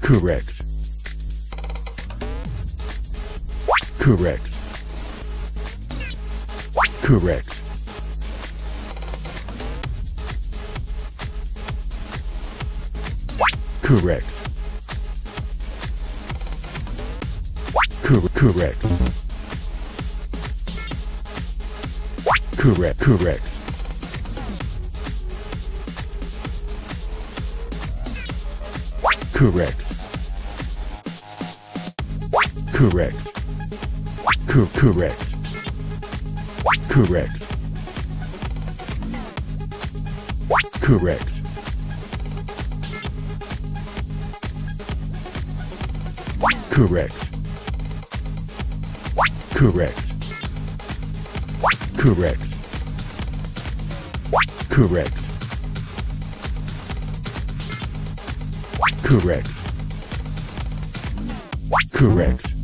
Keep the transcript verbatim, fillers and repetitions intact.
Correct. Correct. Correct. Correct. Cor correct. Correct. Correct. Correct. Correct. Co correct. Correct. Correct. Correct. Correct. Correct. Correct. Correct. Correct.